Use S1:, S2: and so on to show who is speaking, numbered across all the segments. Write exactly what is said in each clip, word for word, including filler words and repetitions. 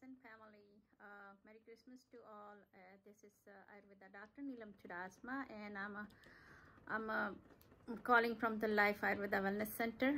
S1: and family, uh, Merry Christmas to all. Uh, this is uh, Ayurveda Doctor Neelam Chudasma, and I'm a, I'm a, I'm calling from the Life Ayurveda Wellness Center.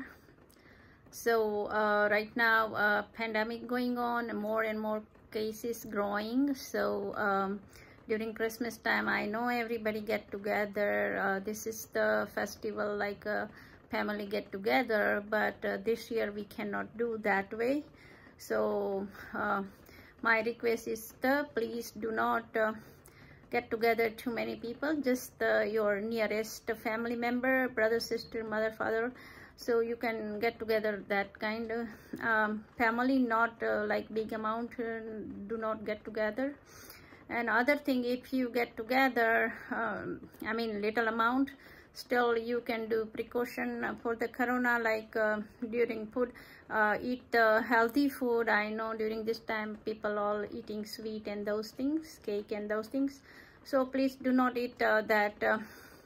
S1: So uh, right now, uh, pandemic going on, more and more cases growing. So um, during Christmas time, I know everybody get together. Uh, this is the festival like a family get together, but uh, this year we cannot do that way. So uh, my request is the please do not uh, get together too many people, just uh, your nearest family member, brother, sister, mother, father, so you can get together that kind of um, family, not uh, like big amount, uh, do not get together. And other thing, if you get together, um, I mean little amount, still you can do precaution for the corona, like uh, during food, uh, eat uh, healthy food. I know during this time people all eating sweet and those things, cake and those things, so please do not eat uh, that uh,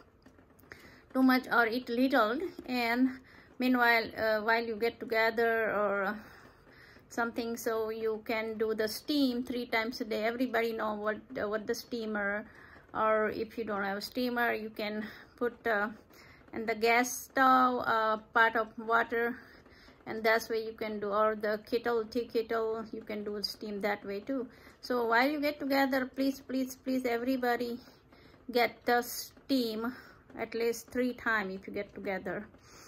S1: too much, or eat little. And meanwhile, uh, while you get together or uh, something, so you can do the steam three times a day. Everybody know what uh, what the steamer, or if you don't have a steamer, you can put uh, in the gas stove uh, part of water, and that's way you can do, or the kettle, tea kettle, you can do steam that way too. So while you get together, please please please everybody get the steam at least three times if you get together,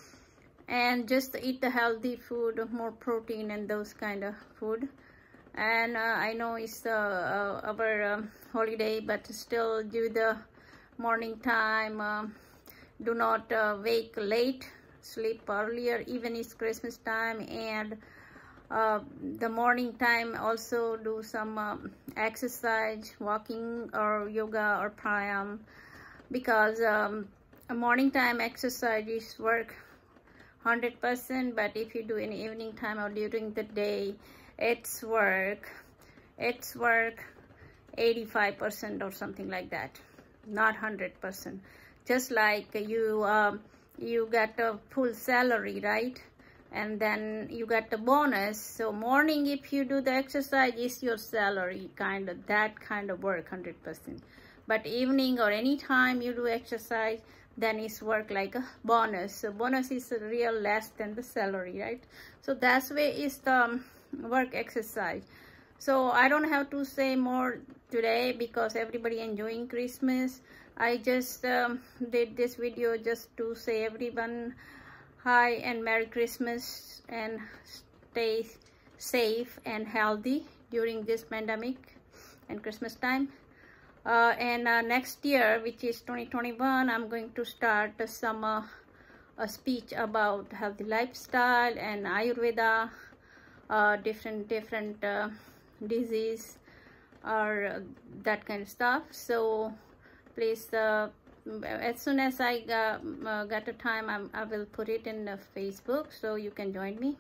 S1: and just eat the healthy food, more protein and those kind of food. And uh, I know it's uh, uh, our um, holiday, but still do the morning time, uh, do not uh, wake late, sleep earlier, even it's Christmas time. And uh, the morning time also do some um, exercise, walking or yoga or pranayam, because um, a morning time exercise is work one hundred percent, but if you do in evening time or during the day, it's work it's work eighty-five percent or something like that, not one hundred percent. Just like you um, you got a full salary, right? And then you got the bonus. So morning, if you do the exercise, is your salary, kind of that kind of work one hundred percent. But evening or any time you do exercise, then it's work like a bonus. So bonus is real less than the salary, right? So that's way is the work exercise. So I don't have to say more today because everybody enjoying Christmas. I just um, did this video just to say everyone hi and Merry Christmas, and stay safe and healthy during this pandemic and Christmas time. Uh, and uh, next year, which is twenty twenty-one, I'm going to start some uh, a speech about healthy lifestyle and Ayurveda, uh, different different uh, disease or uh, that kind of stuff. So please, uh, as soon as I got, uh, got a time, I'm, I will put it in the Facebook, so you can join me.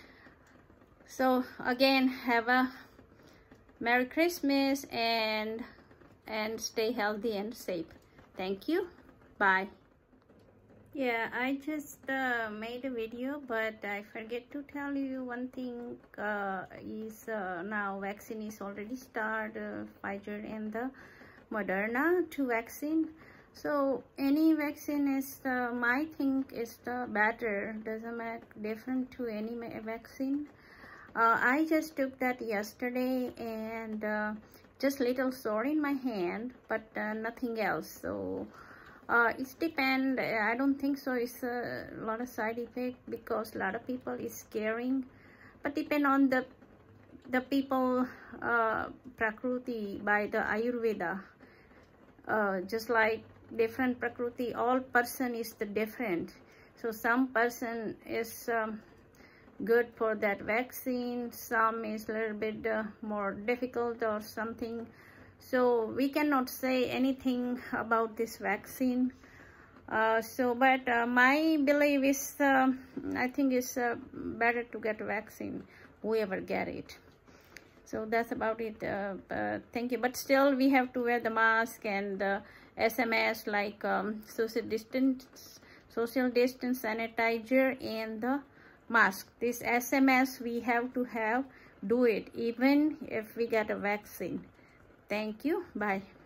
S1: So again, have a Merry Christmas and and stay healthy and safe. Thank you. Bye. Yeah, I just uh, made a video, but I forget to tell you one thing. Uh, is uh, now vaccine is already started, uh, Pfizer and the Moderna, two vaccine. So any vaccine is uh, my think is the better, doesn't make different to any vaccine. uh, I just took that yesterday, and uh, just little sore in my hand, but uh, nothing else. So uh, it's depend. I don't think so it's a lot of side effect, because a lot of people is scaring, but depend on the the people uh, Prakruti by the Ayurveda. Uh, just like different Prakruti, all person is the different. So some person is um, good for that vaccine, some is a little bit uh, more difficult or something. So we cannot say anything about this vaccine. Uh, so but uh, my belief is uh, I think it's uh, better to get a vaccine, whoever get it. So that's about it. Uh, uh, thank you. But still we have to wear the mask and uh, S M S, like um, social distance social distance sanitizer, and the mask. This S M S we have to have, do it even if we get a vaccine. Thank you. Bye.